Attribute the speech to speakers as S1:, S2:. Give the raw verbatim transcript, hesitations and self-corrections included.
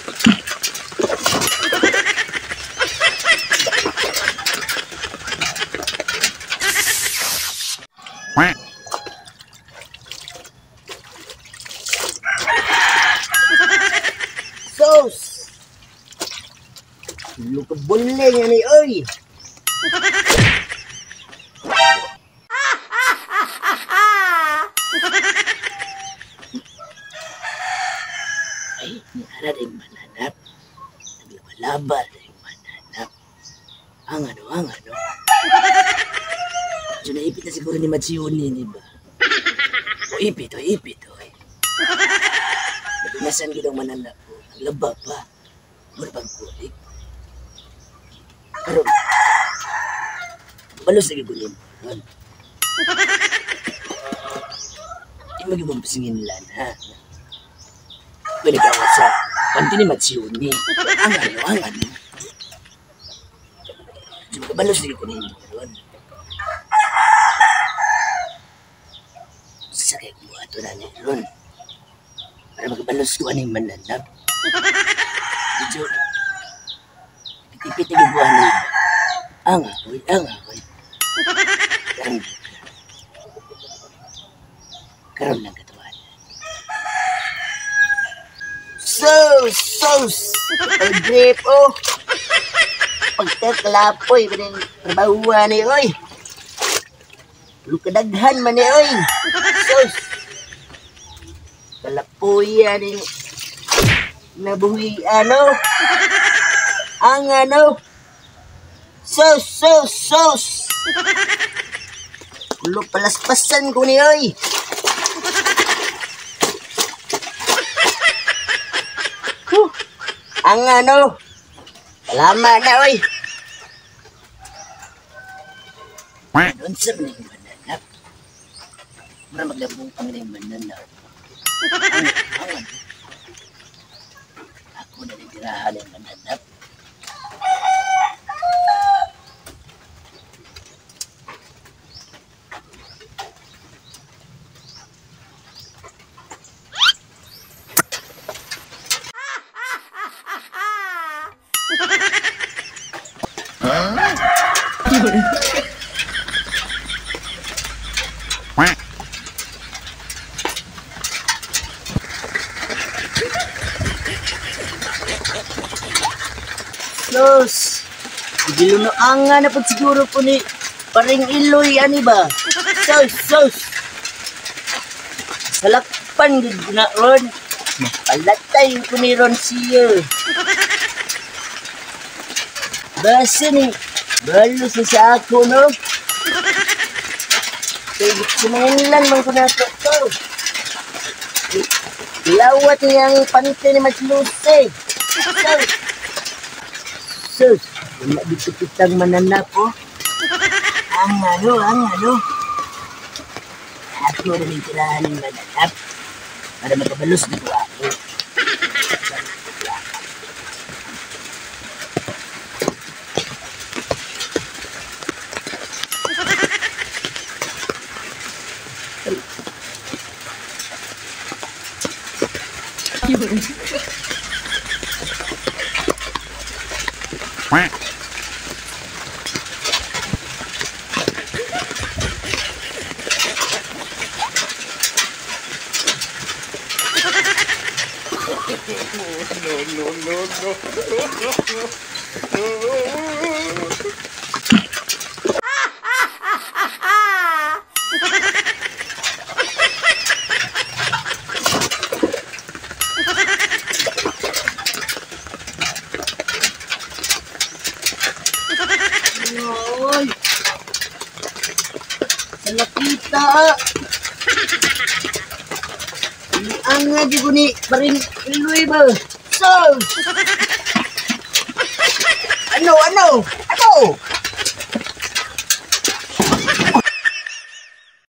S1: Sus! Lu kebuling ni, oi! Ay, niara rin mananap. Naglaba-laba rin mananap. Ang ano, ang ano. Diyo naipit na siguro ni Machiuni, ni ba? O ipit, o ipit, o. Nasan gidang mananap ko. Naglaba pa. Mura pang kulik. Karoon. Balos lagi gulim. Di mag-ibang pasingin nila na. Pwede ka sa panti ni Machiuni. Ang ano, ang ano. Di balos lagi gulim. Karoon. Sakay ko ato na niya. Karoon. Para magbalos ko ano yung mananap. Medyo, pitipit na gibuhan na yun. Ang akoy, ang akoy. Karoon lang. Karoon lang katawan. Sus! Sus! Pag-grip, oh! Pagkaklapoy, maning trabahuan ni, oy! Lukadaghan man ni, oy! Sus! Kalapuyan ni nabuhi, ano? Ang ano? Sus! Sus! Sus! Ulo palaspasan ko ni, oy! Huh. Ang ano? Salamat na, oy! Doon sa mga mananap. Mara maglabong pang mga mananap. Ang ano? Ako na nagtirahan ng mananap. Sus, gilunoangan na po siguro po ni paring Iloy, ani ba? Sus, sus. Salakpan gid na ron. Palatay ko ni ron siya. Basta ni, balos na sa ako, no? Sumangilan man ko na ito. Lawat niyang panite ni Magluse. Sus. Sus, wala dito kitang mananap, oh. Ang ano, ang ano. Ako na may tirahan ng mananap para makabalos dito ako.
S2: Quack. No, no, no, no, no, no.
S1: Oy! Salapita! Ang nga di ko ni paring Iloy ba? So! Ano, ano? Ano?